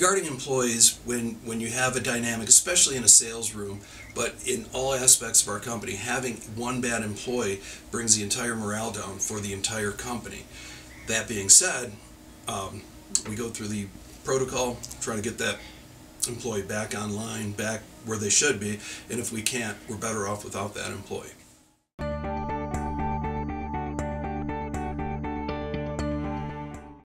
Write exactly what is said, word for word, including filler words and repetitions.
regarding employees, when, when you have a dynamic, especially in a sales room, but in all aspects of our company, having one bad employee brings the entire morale down for the entire company. That being said, um, we go through the protocol, try to get that employee back online, back where they should be, and if we can't, we're better off without that employee.